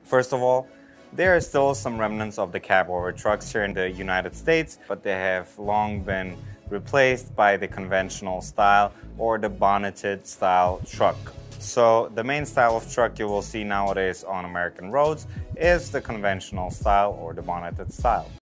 First of all, there are still some remnants of the cab-over trucks here in the United States, but they have long been replaced by the conventional style or the bonneted style truck. So the main style of truck you will see nowadays on American roads is the conventional style or the bonneted style.